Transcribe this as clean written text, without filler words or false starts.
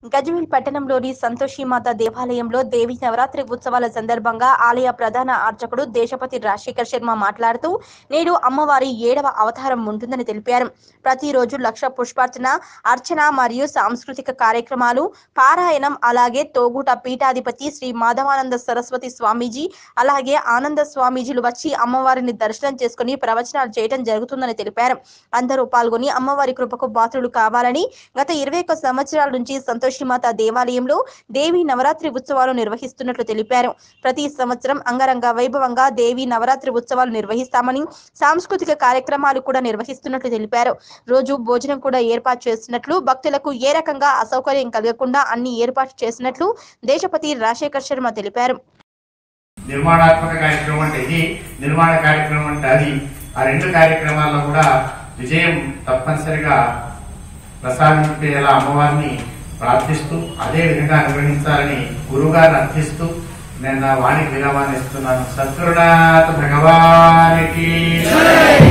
గజ్వేల్ పట్టణంలోని సంతోషిమాత దేవాలయంలో దేవి నవరాత్రి ఉత్సవాల సందర్భంగా ఆలయ ప్రధాన అర్చకుడు దేశపతి రాజశేఖర్ శర్మ మాట్లాడుతూ నేడు అమ్మవారి 7వ అవతారం ఉంటుందని తెలిపారు. ప్రతిరోజు లక్ష పుష్పార్చన, అర్చన మరియు సాంస్కృతిక కార్యక్రమాలు, పారాయణం, అలాగే తోగుట పీఠాధిపతి శ్రీ మాధవానంద సరస్వతి స్వామీజీ అలాగే ఆనంద స్వామీజీలు వచ్చి అమ్మవారిని దర్శనం చేసుకుని ప్రవచనాలు చేయడం జరుగుతుందని తెలిపారు. అందరూ పాల్గొని అమ్మవారి కృపకు పాత్రులు కావాలని గత 21 సంవత్సరాల నుంచి సంతోషిమాత దేవాలయంలో దేవి నవరాత్రి ఉత్సవాలు నిర్వహిస్తున్నట్లు తెలిపారు. ప్రతి సంవత్సరం అంగరంగ వైభవంగా దేవి నవరాత్రి ఉత్సవాలు నిర్వహిస్తామని, సాంస్కృతిక కార్యక్రమాలు కూడా నిర్వహిస్తున్నట్లు తెలిపారు. రోజు భోజనం కూడా ఏర్పాటు చేస్తున్నట్లు, భక్తులకు ఏ రకంగా అసౌకర్యం కలగకుండా అన్ని ఏర్పాటు చేసినట్లు దేశపతి రాజశేఖర్ శర్మ తెలిపారు. నిర్మాణాత్మక కార్యక్రమం అంటే ఇది, నిర్మాణ కార్యక్రమం అంటే అది. ఆ రెండు కార్యక్రమాల్లో కూడా విజయం తప్పనిసరిగా ప్రసాదించేలా అమ్మవారిని ప్రార్థిస్తూ అదే విధంగా నిర్వహించాలని గురువుగారిని అర్థిస్తూ నేను నా వాణికి విరామాన్ని ఇస్తున్నాను. సద్గురునాథ భగవానికి